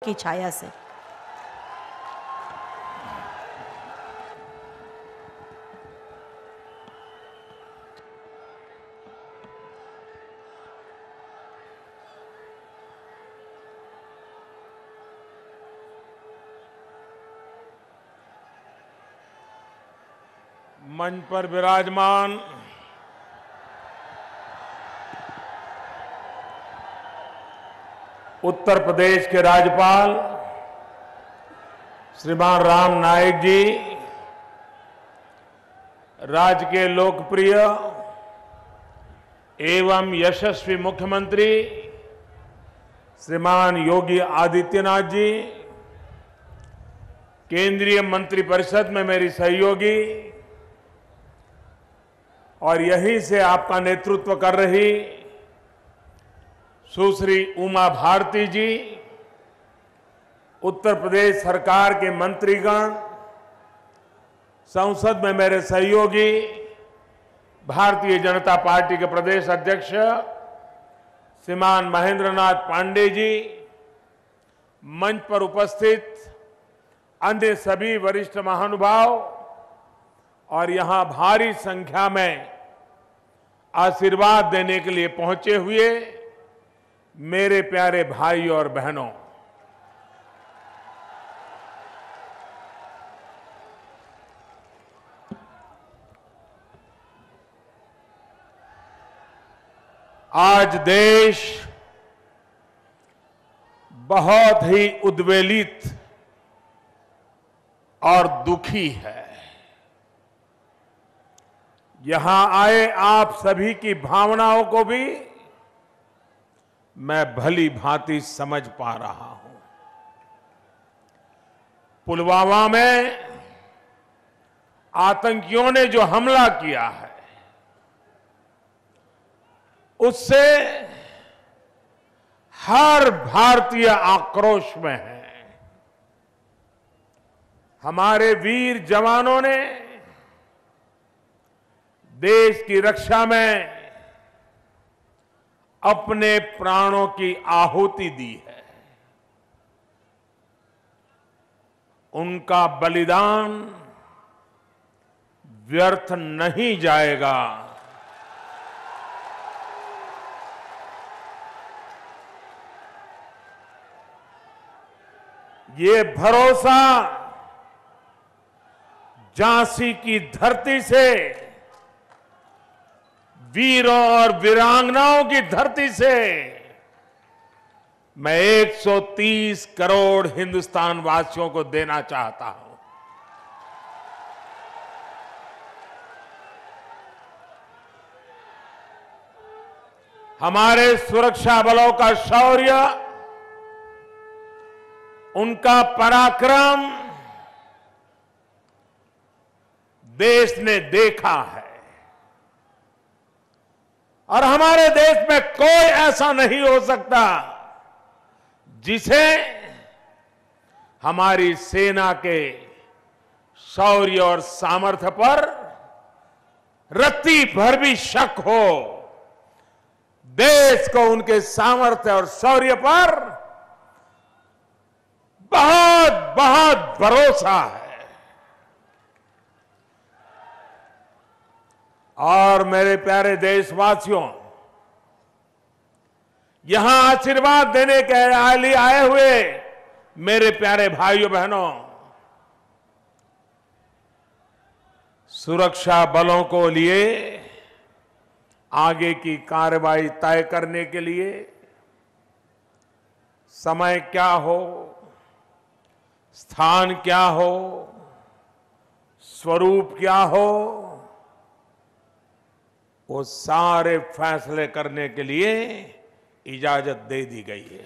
की छाया से। मंच पर विराजमान उत्तर प्रदेश के राज्यपाल श्रीमान राम नाईक जी, राज्य के लोकप्रिय एवं यशस्वी मुख्यमंत्री श्रीमान योगी आदित्यनाथ जी, केंद्रीय मंत्रिपरिषद में मेरी सहयोगी और यहीं से आपका नेतृत्व कर रही सुश्री उमा भारती जी, उत्तर प्रदेश सरकार के मंत्रीगण, संसद में मेरे सहयोगी भारतीय जनता पार्टी के प्रदेश अध्यक्ष श्रीमान महेंद्र नाथ पांडे जी, मंच पर उपस्थित अन्य सभी वरिष्ठ महानुभाव और यहां भारी संख्या में आशीर्वाद देने के लिए पहुंचे हुए मेरे प्यारे भाई और बहनों, आज देश बहुत ही उद्वेलित और दुखी है। यहां आए आप सभी की भावनाओं को भी मैं भली भांति समझ पा रहा हूं। पुलवामा में आतंकियों ने जो हमला किया है, उससे हर भारतीय आक्रोश में है। हमारे वीर जवानों ने देश की रक्षा में अपने प्राणों की आहुति दी है। उनका बलिदान व्यर्थ नहीं जाएगा। ये भरोसा झांसी की धरती से, वीरों और वीरांगनाओं की धरती से मैं 130 करोड़ हिंदुस्तान वासियों को देना चाहता हूं। हमारे सुरक्षा बलों का शौर्य, उनका पराक्रम देश ने देखा है और हमारे देश में कोई ऐसा नहीं हो सकता जिसे हमारी सेना के शौर्य और सामर्थ्य पर रत्ती भर भी शक हो। देश को उनके सामर्थ्य और शौर्य पर बहुत बहुत भरोसा है। और मेरे प्यारे देशवासियों, यहां आशीर्वाद देने के लिए आए हुए मेरे प्यारे भाइयों बहनों, सुरक्षा बलों को लिए आगे की कार्रवाई तय करने के लिए समय क्या हो, स्थान क्या हो, स्वरूप क्या हो, वो सारे फैसले करने के लिए इजाजत दे दी गई है।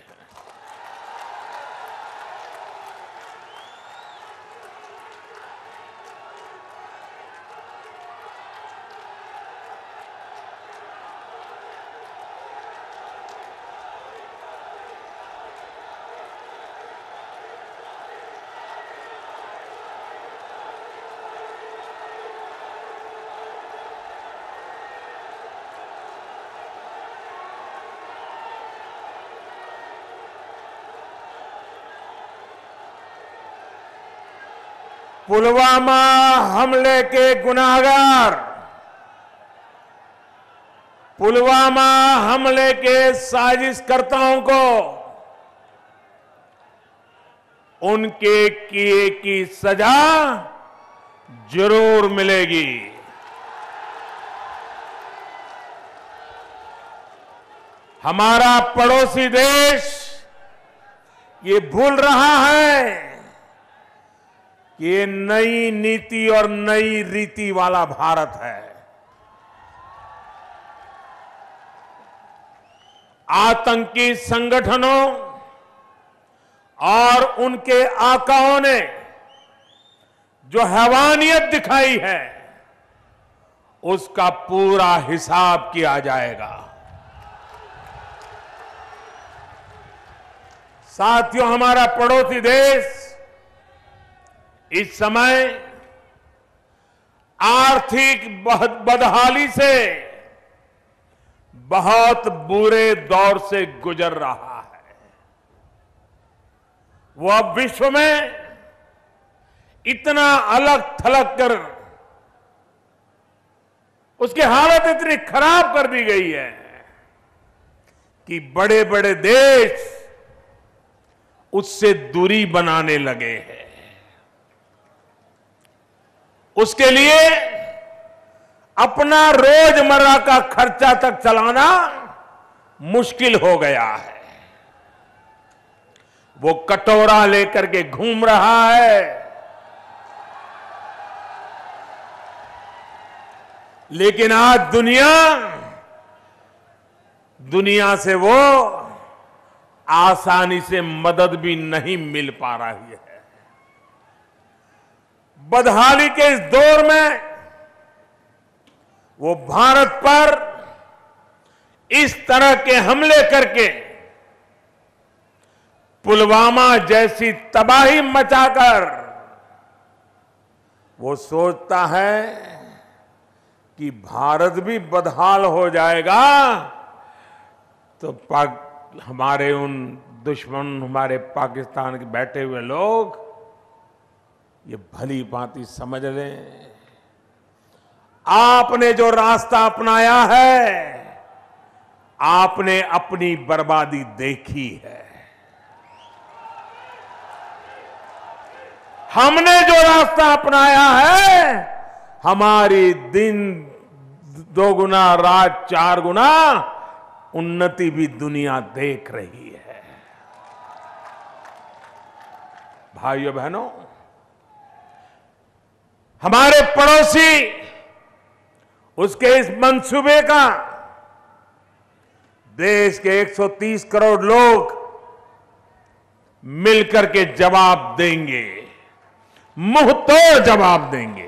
पुलवामा हमले के गुनाहगार, पुलवामा हमले के साजिशकर्ताओं को उनके किए की सजा जरूर मिलेगी। हमारा पड़ोसी देश ये भूल रहा है कि ये नई नीति और नई रीति वाला भारत है। आतंकी संगठनों और उनके आकाओं ने जो हैवानियत दिखाई है उसका पूरा हिसाब किया जाएगा। साथियों, हमारा पड़ोसी देश इस समय आर्थिक बदहाली से बहुत बुरे दौर से गुजर रहा है। वो अब विश्व में इतना अलग थलग कर उसकी हालत इतनी खराब कर दी गई है कि बड़े बड़े देश उससे दूरी बनाने लगे हैं। उसके लिए अपना रोजमर्रा का खर्चा तक चलाना मुश्किल हो गया है। वो कटोरा लेकर के घूम रहा है, लेकिन आज दुनिया से वो आसानी से मदद भी नहीं मिल पा रही है। बदहाली के इस दौर में वो भारत पर इस तरह के हमले करके पुलवामा जैसी तबाही मचाकर वो सोचता है कि भारत भी बदहाल हो जाएगा तो हमारे उन दुश्मन, हमारे पाकिस्तान के बैठे हुए लोग ये भली भांति समझ लें, आपने जो रास्ता अपनाया है आपने अपनी बर्बादी देखी है। हमने जो रास्ता अपनाया है हमारी दिन दोगुना रात चार गुना उन्नति भी दुनिया देख रही है। भाइयों बहनों, हमारे पड़ोसी उसके इस मंसूबे का देश के 130 करोड़ लोग मिलकर के जवाब देंगे, मुंह तोड़ जवाब देंगे।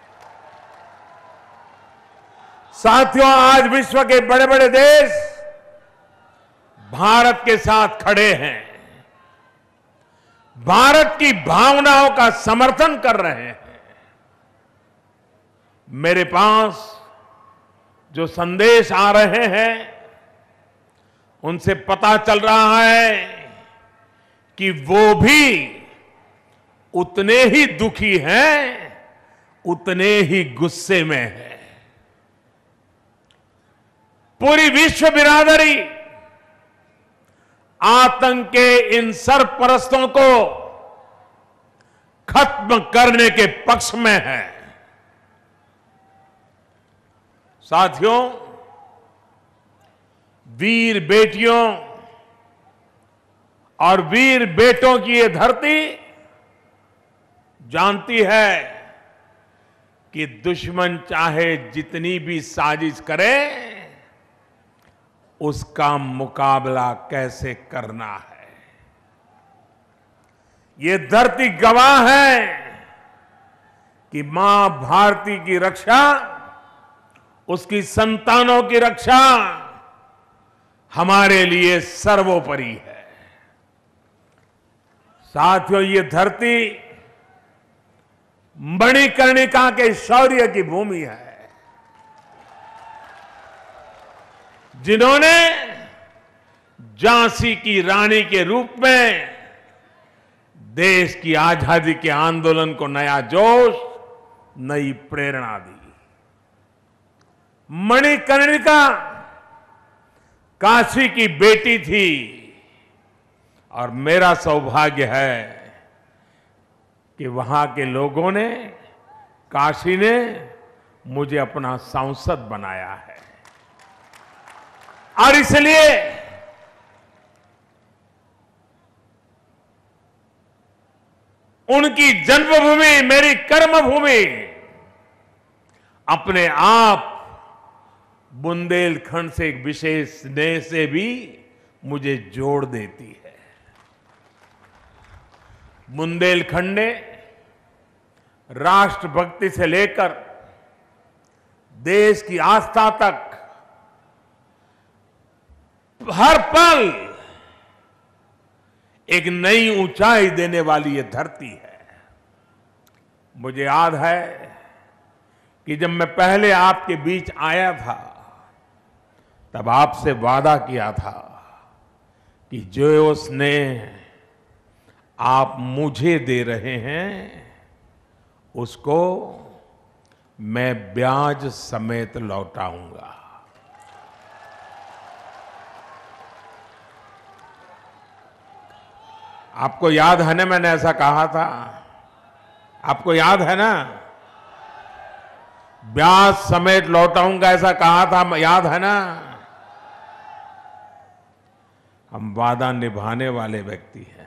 साथियों, आज विश्व के बड़े बड़े देश भारत के साथ खड़े हैं, भारत की भावनाओं का समर्थन कर रहे हैं। मेरे पास जो संदेश आ रहे हैं उनसे पता चल रहा है कि वो भी उतने ही दुखी हैं, उतने ही गुस्से में हैं। पूरी विश्व बिरादरी आतंक के इन सरपरस्तों को खत्म करने के पक्ष में है। साथियों, वीर बेटियों और वीर बेटों की ये धरती जानती है कि दुश्मन चाहे जितनी भी साजिश करे उसका मुकाबला कैसे करना है। ये धरती गवाह है कि मां भारती की रक्षा, उसकी संतानों की रक्षा हमारे लिए सर्वोपरि है। साथियों, ये धरती मणिकर्णिका के शौर्य की भूमि है, जिन्होंने झांसी की रानी के रूप में देश की आजादी के आंदोलन को नया जोश, नई प्रेरणा दी। मणिकर्णिका काशी की बेटी थी और मेरा सौभाग्य है कि वहां के लोगों ने, काशी ने मुझे अपना सांसद बनाया है। और इसलिए उनकी जन्मभूमि, मेरी कर्मभूमि अपने आप बुंदेलखंड से एक विशेष स्नेह से भी मुझे जोड़ देती है। बुंदेलखंड ने राष्ट्रभक्ति से लेकर देश की आस्था तक हर पल एक नई ऊंचाई देने वाली ये धरती है। मुझे याद है कि जब मैं पहले आपके बीच आया था, तब आपसे वादा किया था कि जो स्नेह आप मुझे दे रहे हैं उसको मैं ब्याज समेत लौटाऊंगा। आपको याद है ना, मैंने ऐसा कहा था? आपको याद है ना? ब्याज समेत लौटाऊंगा ऐसा कहा था, याद है ना? हम वादा निभाने वाले व्यक्ति हैं।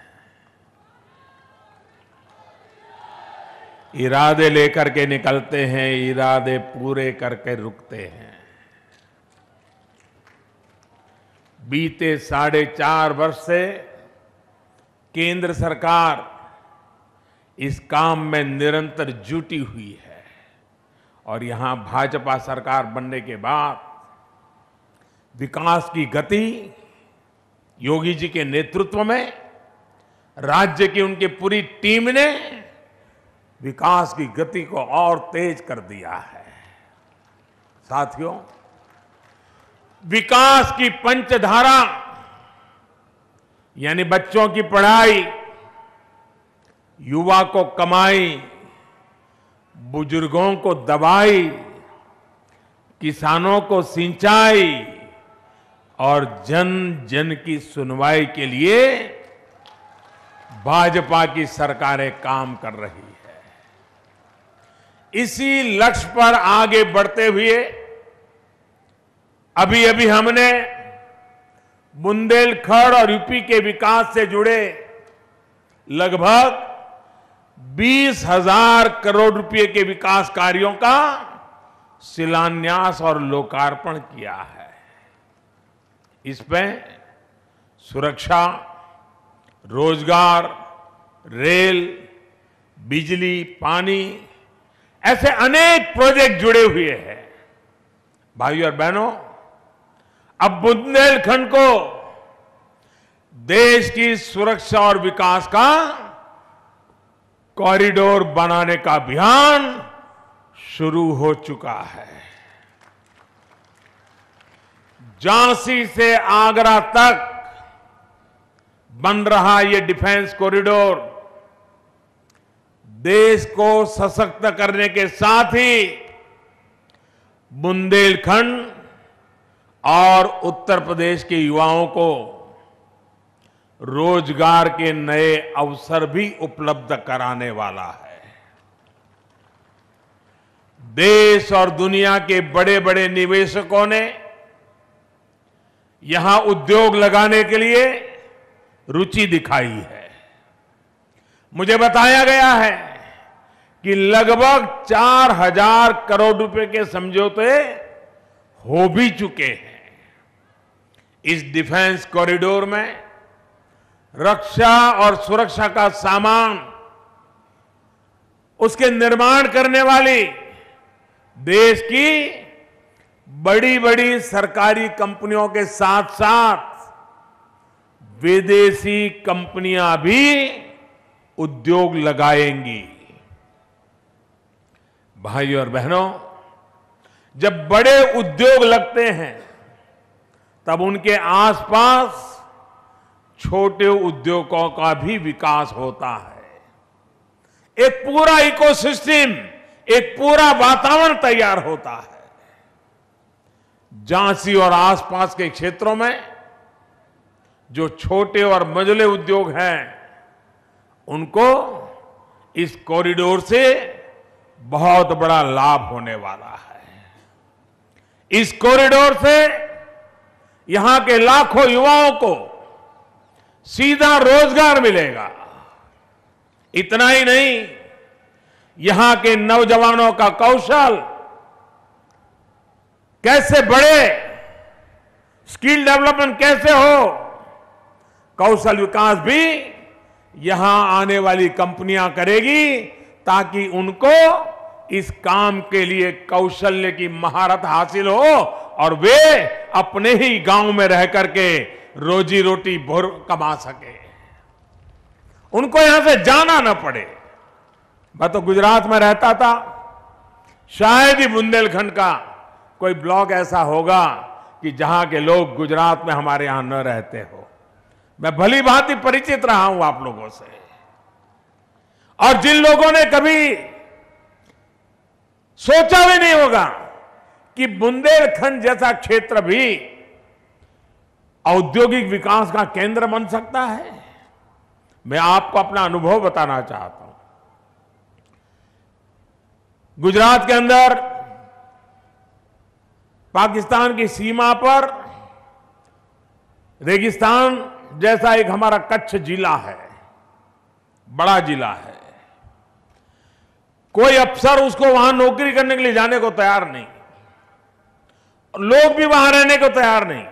इरादे लेकर के निकलते हैं, इरादे पूरे करके रुकते हैं। बीते 4.5 वर्ष से केंद्र सरकार इस काम में निरंतर जुटी हुई है और यहां भाजपा सरकार बनने के बाद विकास की गति योगी जी के नेतृत्व में राज्य की उनकी पूरी टीम ने विकास की गति को और तेज कर दिया है। साथियों, विकास की पंचधारा यानी बच्चों की पढ़ाई, युवा को कमाई, बुजुर्गों को दवाई, किसानों को सिंचाई और जन जन की सुनवाई के लिए भाजपा की सरकारें काम कर रही है। इसी लक्ष्य पर आगे बढ़ते हुए अभी अभी हमने बुंदेलखंड और यूपी के विकास से जुड़े लगभग 20,000 करोड़ रुपए के विकास कार्यों का शिलान्यास और लोकार्पण किया है। इसमें सुरक्षा, रोजगार, रेल, बिजली, पानी ऐसे अनेक प्रोजेक्ट जुड़े हुए हैं। भाइयों और बहनों, अब बुंदेलखंड को देश की सुरक्षा और विकास का कॉरिडोर बनाने का अभियान शुरू हो चुका है। झांसी से आगरा तक बन रहा ये डिफेंस कॉरिडोर देश को सशक्त करने के साथ ही बुंदेलखंड और उत्तर प्रदेश के युवाओं को रोजगार के नए अवसर भी उपलब्ध कराने वाला है। देश और दुनिया के बड़े बड़े निवेशकों ने यहां उद्योग लगाने के लिए रुचि दिखाई है। मुझे बताया गया है कि लगभग 4,000 करोड़ रुपए के समझौते हो भी चुके हैं। इस डिफेंस कॉरिडोर में रक्षा और सुरक्षा का सामान, उसके निर्माण करने वाली देश की बड़ी बड़ी सरकारी कंपनियों के साथ साथ विदेशी कंपनियां भी उद्योग लगाएंगी। भाइयों और बहनों, जब बड़े उद्योग लगते हैं तब उनके आसपास छोटे उद्योगों का भी विकास होता है। एक पूरा इकोसिस्टम, एक पूरा वातावरण तैयार होता है। झांसी और आसपास के क्षेत्रों में जो छोटे और मझले उद्योग हैं, उनको इस कॉरिडोर से बहुत बड़ा लाभ होने वाला है। इस कॉरिडोर से यहां के लाखों युवाओं को सीधा रोजगार मिलेगा। इतना ही नहीं, यहां के नौजवानों का कौशल कैसे बढ़े, स्किल डेवलपमेंट कैसे हो, कौशल विकास भी यहां आने वाली कंपनियां करेगी, ताकि उनको इस काम के लिए कौशल्य की महारत हासिल हो और वे अपने ही गांव में रह करके रोजी रोटी कमा सके, उनको यहां से जाना न पड़े। मैं तो गुजरात में रहता था, शायद ही बुंदेलखंड का कोई ब्लॉक ऐसा होगा कि जहां के लोग गुजरात में हमारे यहां न रहते हो। मैं भली भांति परिचित रहा हूं आप लोगों से, और जिन लोगों ने कभी सोचा भी नहीं होगा कि बुंदेलखंड जैसा क्षेत्र भी औद्योगिक विकास का केंद्र बन सकता है, मैं आपको अपना अनुभव बताना चाहता हूं। गुजरात के अंदर पाकिस्तान की सीमा पर रेगिस्तान जैसा एक हमारा कच्छ जिला है, बड़ा जिला है। कोई अफसर उसको वहां नौकरी करने के लिए जाने को तैयार नहीं, लोग भी वहां रहने को तैयार नहीं।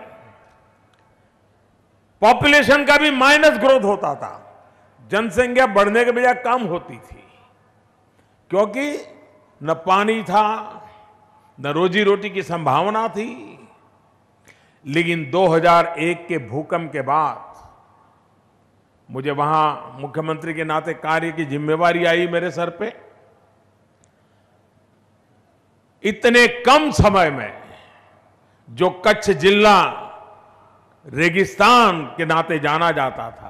पॉपुलेशन का भी माइनस ग्रोथ होता था, जनसंख्या बढ़ने के बजाय कम होती थी, क्योंकि न पानी था, न रोजी रोटी की संभावना थी। लेकिन 2001 के भूकंप के बाद मुझे वहां मुख्यमंत्री के नाते कार्य की जिम्मेवारी आई मेरे सर पे। इतने कम समय में जो कच्छ जिला रेगिस्तान के नाते जाना जाता था,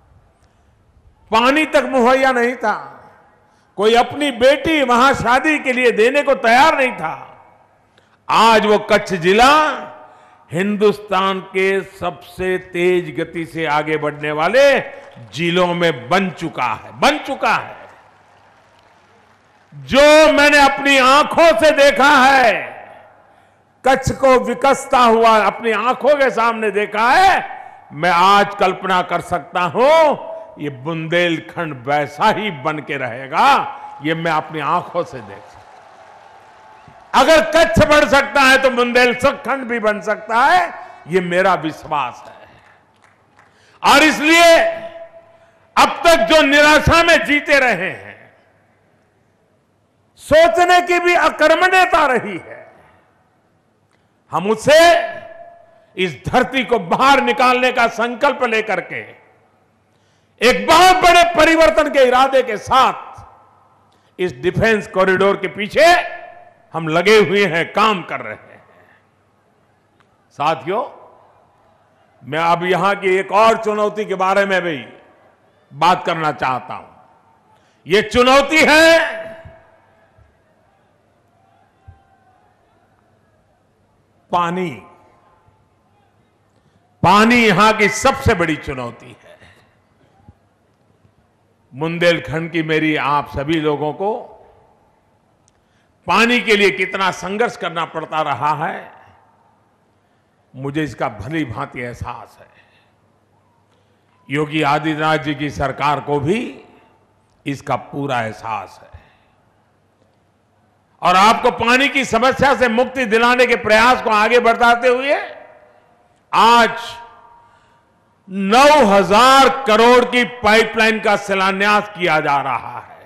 पानी तक मुहैया नहीं था, कोई अपनी बेटी वहां शादी के लिए देने को तैयार नहीं था, आज वो कच्छ जिला हिंदुस्तान के सबसे तेज गति से आगे बढ़ने वाले जिलों में बन चुका है। जो मैंने अपनी आंखों से देखा है, कच्छ को विकसता हुआ अपनी आंखों के सामने देखा है, मैं आज कल्पना कर सकता हूं ये बुंदेलखंड वैसा ही बन के रहेगा। ये मैं अपनी आंखों से देख सकता। अगर कच्छ बढ़ सकता है तो बुंदेलखंड भी बन सकता है, ये मेरा विश्वास है। और इसलिए अब तक जो निराशा में जीते रहे हैं, सोचने की भी अकर्मण्यता रही है, हम उससे इस धरती को बाहर निकालने का संकल्प लेकर के एक बहुत बड़े परिवर्तन के इरादे के साथ इस डिफेंस कॉरिडोर के पीछे हम लगे हुए हैं, काम कर रहे हैं। साथियों, मैं अब यहां की एक और चुनौती के बारे में भी बात करना चाहता हूं। यह चुनौती है पानी। पानी यहां की सबसे बड़ी चुनौती है। बुंदेलखंड की मेरी आप सभी लोगों को पानी के लिए कितना संघर्ष करना पड़ता रहा है, मुझे इसका भली भांति एहसास है। योगी आदित्यनाथ जी की सरकार को भी इसका पूरा एहसास है, और आपको पानी की समस्या से मुक्ति दिलाने के प्रयास को आगे बढ़ाते हुए आज 9,000 करोड़ की पाइपलाइन का शिलान्यास किया जा रहा है।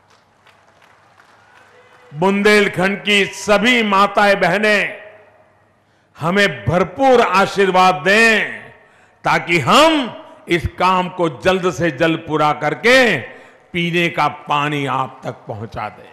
बुंदेलखंड की सभी माताएं बहनें हमें भरपूर आशीर्वाद दें, ताकि हम इस काम को जल्द से जल्द पूरा करके पीने का पानी आप तक पहुंचा दें।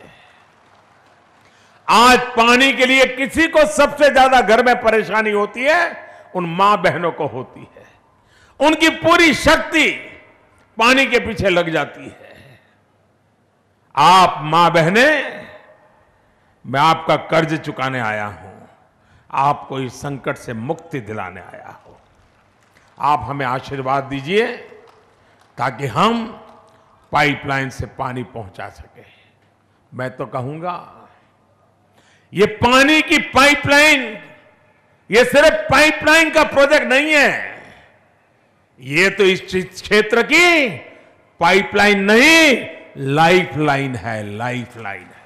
आज पानी के लिए किसी को सबसे ज्यादा घर में परेशानी होती है, उन मां बहनों को होती है। उनकी पूरी शक्ति पानी के पीछे लग जाती है। आप मां बहने, मैं आपका कर्ज चुकाने आया हूं, आपको इस संकट से मुक्ति दिलाने आया हूं। आप हमें आशीर्वाद दीजिए ताकि हम पाइपलाइन से पानी पहुंचा सके। मैं तो कहूंगा ये पानी की पाइपलाइन, ये सिर्फ पाइपलाइन का प्रोजेक्ट नहीं है, ये तो इस क्षेत्र की पाइपलाइन नहीं, लाइफलाइन है, लाइफलाइन है।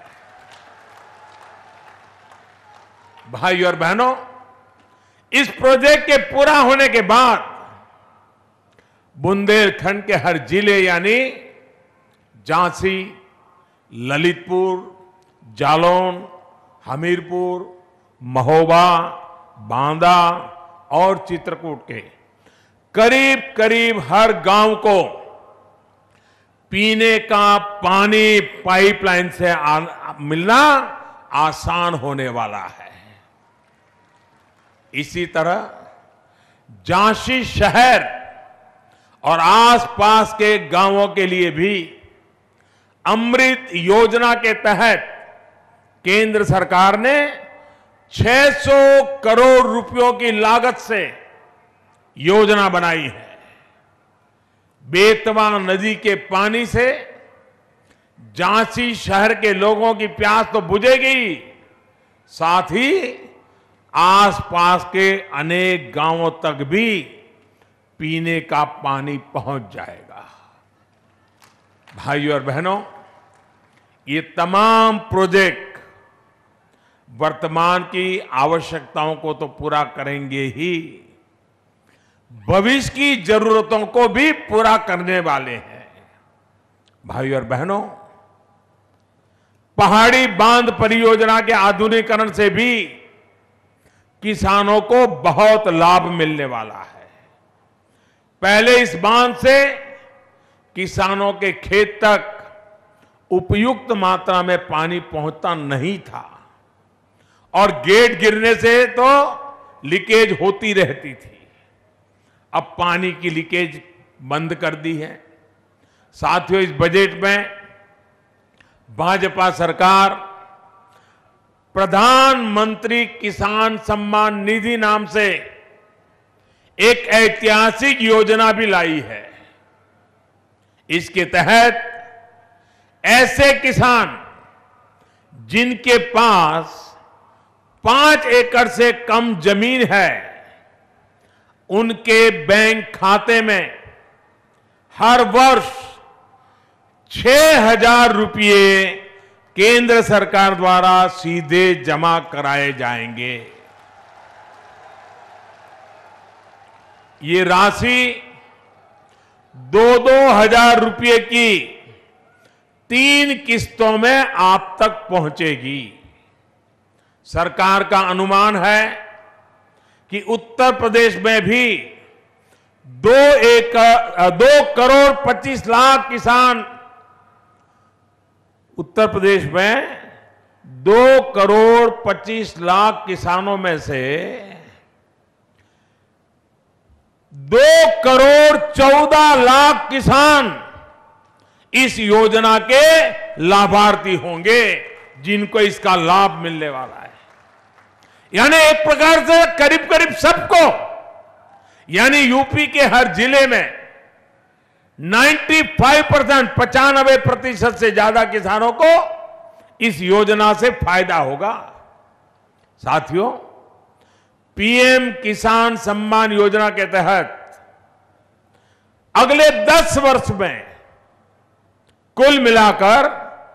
भाई और बहनों, इस प्रोजेक्ट के पूरा होने के बाद बुंदेलखंड के हर जिले यानी झांसी, ललितपुर, जालौन, हमीरपुर, महोबा, बांदा और चित्रकूट के करीब करीब हर गांव को पीने का पानी पाइपलाइन से मिलना आसान होने वाला है। इसी तरह झांसी शहर और आसपास के गांवों के लिए भी अमृत योजना के तहत केंद्र सरकार ने 600 करोड़ रुपयों की लागत से योजना बनाई है। बेतवा नदी के पानी से झांसी शहर के लोगों की प्यास तो बुझेगी, साथ ही आसपास के अनेक गांवों तक भी पीने का पानी पहुंच जाएगा। भाइयों और बहनों, ये तमाम प्रोजेक्ट वर्तमान की आवश्यकताओं को तो पूरा करेंगे ही, भविष्य की जरूरतों को भी पूरा करने वाले हैं। भाइयों और बहनों, पहाड़ी बांध परियोजना के आधुनिकीकरण से भी किसानों को बहुत लाभ मिलने वाला है। पहले इस बांध से किसानों के खेत तक उपयुक्त मात्रा में पानी पहुंचता नहीं था और गेट गिरने से तो लीकेज होती रहती थी। अब पानी की लीकेज बंद कर दी है। साथियों, इस बजट में भाजपा सरकार प्रधानमंत्री किसान सम्मान निधि नाम से एक ऐतिहासिक योजना भी लाई है। इसके तहत ऐसे किसान जिनके पास 5 एकड़ से कम जमीन है, उनके बैंक खाते में हर वर्ष 6,000 रुपये केंद्र सरकार द्वारा सीधे जमा कराए जाएंगे। ये राशि 2-2 हजार रुपये की 3 किस्तों में आप तक पहुंचेगी। सरकार का अनुमान है कि उत्तर प्रदेश में भी 2 करोड़ 25 लाख किसान, उत्तर प्रदेश में 2 करोड़ 25 लाख किसानों में से 2 करोड़ 14 लाख किसान इस योजना के लाभार्थी होंगे, जिनको इसका लाभ मिलने वाला है। यानी एक प्रकार से करीब करीब सबको, यानी यूपी के हर जिले में 95%, 95% से ज्यादा किसानों को इस योजना से फायदा होगा। साथियों, पीएम किसान सम्मान योजना के तहत अगले 10 वर्ष में कुल मिलाकर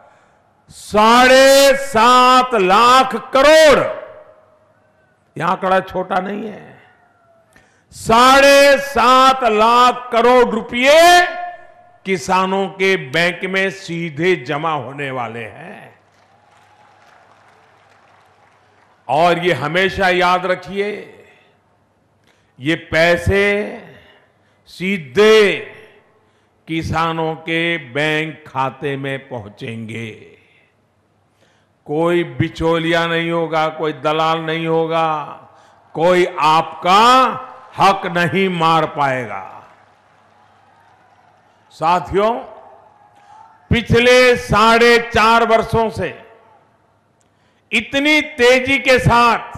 7.5 लाख करोड़, यह आंकड़ा छोटा नहीं है, 7.5 लाख करोड़ रुपए किसानों के बैंक में सीधे जमा होने वाले हैं। और ये हमेशा याद रखिए, ये पैसे सीधे किसानों के बैंक खाते में पहुंचेंगे। कोई बिचौलिया नहीं होगा, कोई दलाल नहीं होगा, कोई आपका हक नहीं मार पाएगा। साथियों, पिछले 4.5 वर्षों से इतनी तेजी के साथ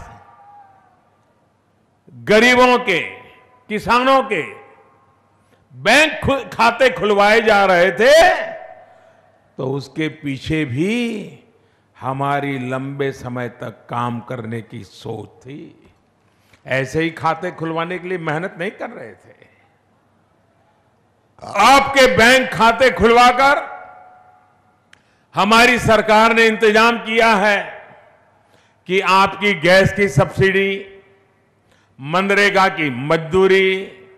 गरीबों के, किसानों के बैंक खाते खुलवाए जा रहे थे, तो उसके पीछे भी हमारी लंबे समय तक काम करने की सोच थी। ऐसे ही खाते खुलवाने के लिए मेहनत नहीं कर रहे थे। आपके बैंक खाते खुलवाकर हमारी सरकार ने इंतजाम किया है कि आपकी गैस की सब्सिडी, मनरेगा की मजदूरी,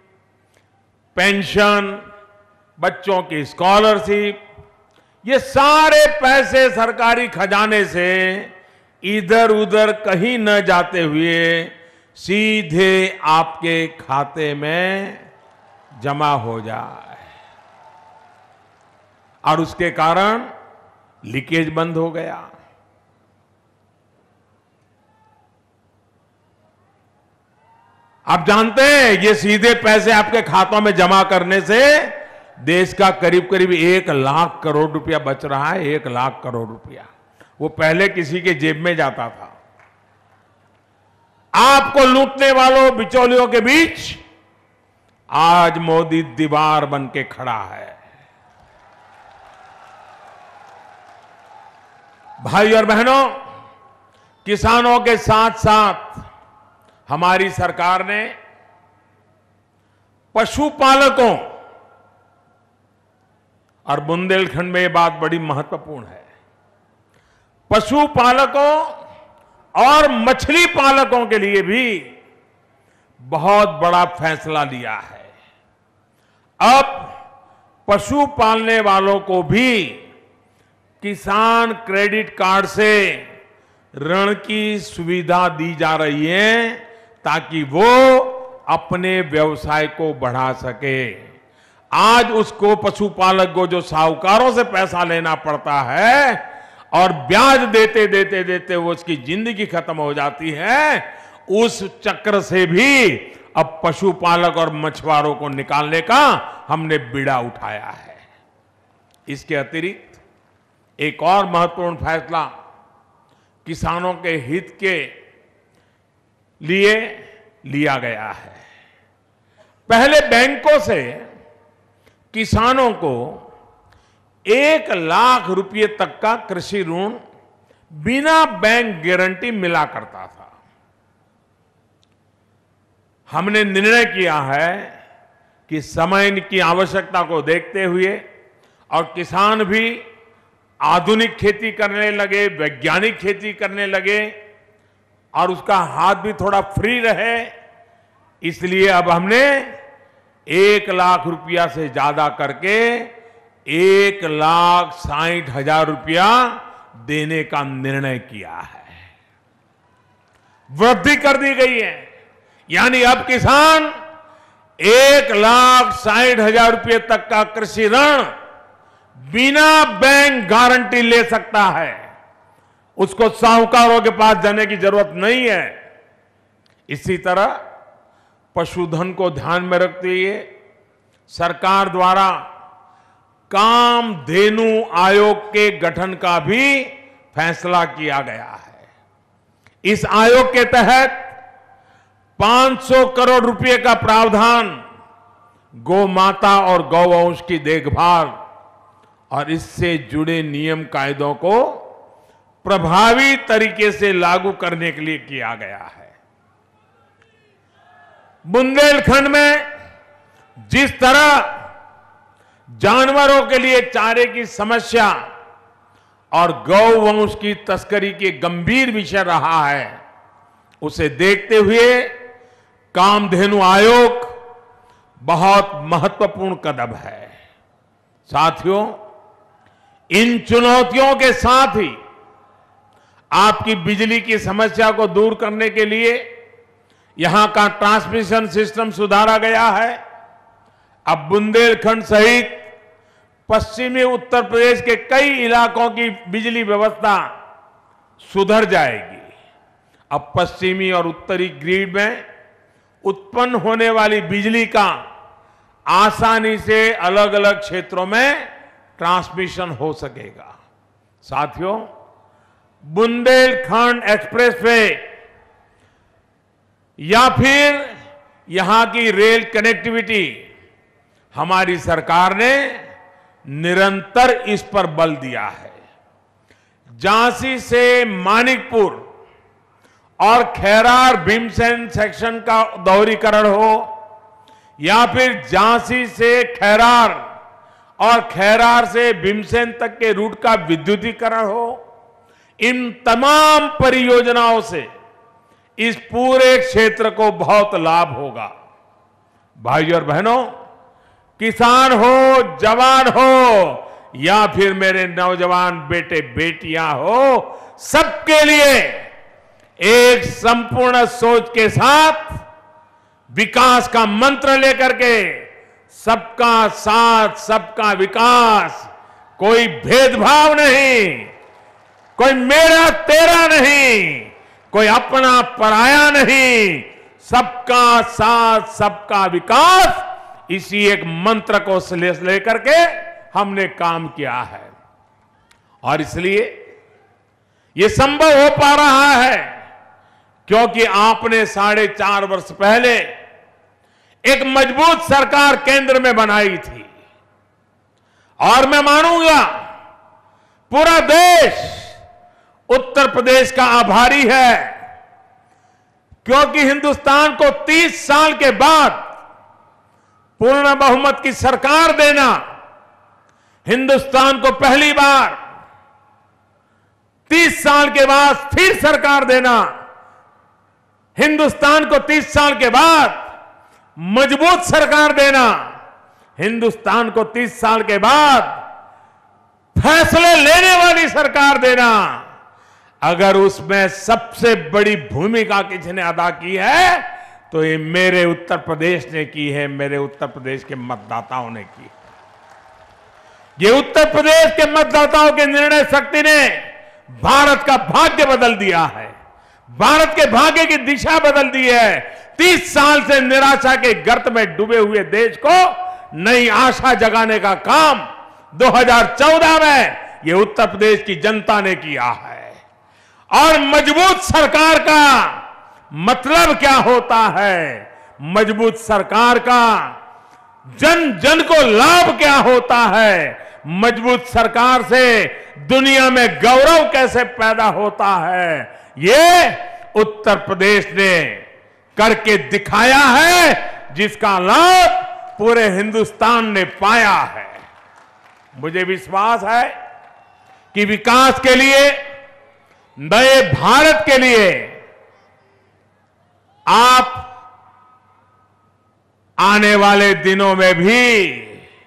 पेंशन, बच्चों की स्कॉलरशिप, ये सारे पैसे सरकारी खजाने से इधर उधर कहीं न जाते हुए सीधे आपके खाते में जमा हो जाए, और उसके कारण लीकेज बंद हो गया। आप जानते हैं, ये सीधे पैसे आपके खातों में जमा करने से देश का करीब करीब 1 लाख करोड़ रुपया बच रहा है। 1 लाख करोड़ रुपया वो पहले किसी के जेब में जाता था। आपको लूटने वालों, बिचौलियों के बीच आज मोदी दीवार बन के खड़ा है। भाई और बहनों, किसानों के साथ साथ हमारी सरकार ने पशुपालकों, और बुंदेलखंड में ये बात बड़ी महत्वपूर्ण है, पशुपालकों और मछली पालकों के लिए भी बहुत बड़ा फैसला लिया है। अब पशु पालने वालों को भी किसान क्रेडिट कार्ड से ऋण की सुविधा दी जा रही है, ताकि वो अपने व्यवसाय को बढ़ा सके। आज उसको, पशुपालक को, जो साहूकारों से पैसा लेना पड़ता है और ब्याज देते देते देते वो उसकी जिंदगी खत्म हो जाती है, उस चक्र से भी अब पशुपालक और मछुआरों को निकालने का हमने बीड़ा उठाया है। इसके अतिरिक्त एक और महत्वपूर्ण फैसला किसानों के हित के लिए लिया गया है। पहले बैंकों से किसानों को 1 लाख रुपए तक का कृषि ऋण बिना बैंक गारंटी मिला करता था। हमने निर्णय किया है कि समय की आवश्यकता को देखते हुए और किसान भी आधुनिक खेती करने लगे, वैज्ञानिक खेती करने लगे और उसका हाथ भी थोड़ा फ्री रहे, इसलिए अब हमने 1 लाख रुपया से ज्यादा करके 1,60,000 रुपया देने का निर्णय किया है। वृद्धि कर दी गई है, यानी अब किसान 1,60,000 रुपये तक का कृषि ऋण बिना बैंक गारंटी ले सकता है। उसको साहूकारों के पास जाने की जरूरत नहीं है। इसी तरह पशुधन को ध्यान में रखते हुए सरकार द्वारा कामधेनु आयोग के गठन का भी फैसला किया गया है। इस आयोग के तहत 500 करोड़ रुपए का प्रावधान गौ माता और गौवंश की देखभाल और इससे जुड़े नियम कायदों को प्रभावी तरीके से लागू करने के लिए किया गया है। बुंदेलखंड में जिस तरह जानवरों के लिए चारे की समस्या और गौवंश की तस्करी के गंभीर विषय रहा है, उसे देखते हुए कामधेनु आयोग बहुत महत्वपूर्ण कदम है। साथियों, इन चुनौतियों के साथ ही आपकी बिजली की समस्या को दूर करने के लिए यहां का ट्रांसमिशन सिस्टम सुधारा गया है। अब बुंदेलखंड सहित पश्चिमी उत्तर प्रदेश के कई इलाकों की बिजली व्यवस्था सुधर जाएगी। अब पश्चिमी और उत्तरी ग्रिड में उत्पन्न होने वाली बिजली का आसानी से अलग अलग क्षेत्रों में ट्रांसमिशन हो सकेगा। साथियों, बुंदेलखंड एक्सप्रेसवे या फिर यहां की रेल कनेक्टिविटी, हमारी सरकार ने निरंतर इस पर बल दिया है। झांसी से मानिकपुर और खैरार भीमसेन सेक्शन का दोहरीकरण हो या फिर झांसी से खैरार और खैरार से भीमसेन तक के रूट का विद्युतीकरण हो, इन तमाम परियोजनाओं से इस पूरे क्षेत्र को बहुत लाभ होगा। भाइयों और बहनों, किसान हो, जवान हो या फिर मेरे नौजवान बेटे बेटियां हो, सबके लिए एक संपूर्ण सोच के साथ विकास का मंत्र लेकर के सबका साथ, सबका विकास, कोई भेदभाव नहीं, कोई मेरा तेरा नहीं, कोई अपना पराया नहीं, सबका साथ, सबका विकास, इसी एक मंत्र को लेकर के हमने काम किया है। और इसलिए यह संभव हो पा रहा है क्योंकि आपने 4.5 वर्ष पहले एक मजबूत सरकार केंद्र में बनाई थी। और मैं मानूंगा पूरा देश उत्तर प्रदेश का आभारी है, क्योंकि हिंदुस्तान को 30 साल के बाद पूर्ण बहुमत की सरकार देना, हिंदुस्तान को पहली बार 30 साल के बाद स्थिर सरकार देना, हिंदुस्तान को 30 साल के बाद मजबूत सरकार देना, हिंदुस्तान को 30 साल के बाद फैसले लेने वाली सरकार देना, अगर उसमें सबसे बड़ी भूमिका किसी ने अदा की है तो ये मेरे उत्तर प्रदेश ने की है, मेरे उत्तर प्रदेश के मतदाताओं ने की। ये उत्तर प्रदेश के मतदाताओं के निर्णय शक्ति ने भारत का भाग्य बदल दिया है, भारत के भाग्य की दिशा बदल दी है। 30 साल से निराशा के गर्त में डूबे हुए देश को नई आशा जगाने का काम 2014 में ये उत्तर प्रदेश की जनता ने किया है। और मजबूत सरकार का मतलब क्या होता है, मजबूत सरकार का जन जन को लाभ क्या होता है, मजबूत सरकार से दुनिया में गौरव कैसे पैदा होता है, ये उत्तर प्रदेश ने करके दिखाया है, जिसका लाभ पूरे हिंदुस्तान ने पाया है। मुझे विश्वास है कि विकास के लिए, नए भारत के लिए आप आने वाले दिनों में भी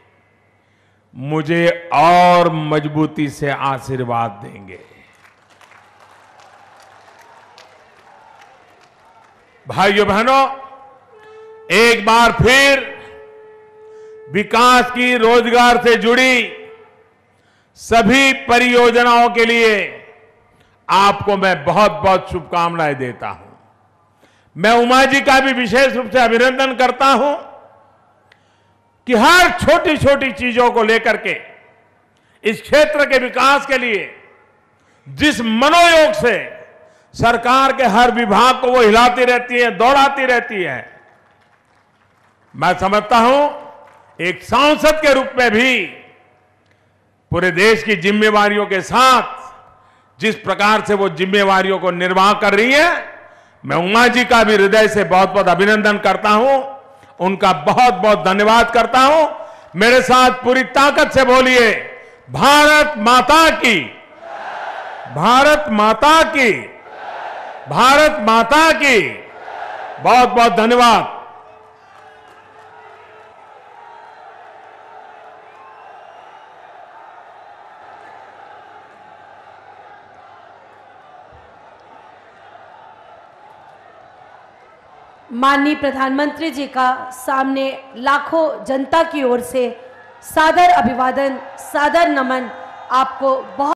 मुझे और मजबूती से आशीर्वाद देंगे। भाइयों बहनों, एक बार फिर विकास की, रोजगार से जुड़ी सभी परियोजनाओं के लिए आपको मैं बहुत बहुत शुभकामनाएं देता हूं। मैं उमा जी का भी विशेष रूप से अभिनंदन करता हूं कि हर छोटी छोटी चीजों को लेकर के इस क्षेत्र के विकास के लिए जिस मनोयोग से सरकार के हर विभाग को वो हिलाती रहती है, दौड़ाती रहती है, मैं समझता हूं एक सांसद के रूप में भी पूरे देश की जिम्मेवारियों के साथ जिस प्रकार से वो जिम्मेवारियों को निर्वाह कर रही है, मैं उमा जी का भी हृदय से बहुत बहुत अभिनंदन करता हूं, उनका बहुत बहुत धन्यवाद करता हूं। मेरे साथ पूरी ताकत से बोलिए, भारत माता की, भारत माता की, भारत माता की। बहुत बहुत धन्यवाद। माननीय प्रधानमंत्री जी का सामने लाखों जनता की ओर से सादर अभिवादन, सादर नमन। आपको बहुत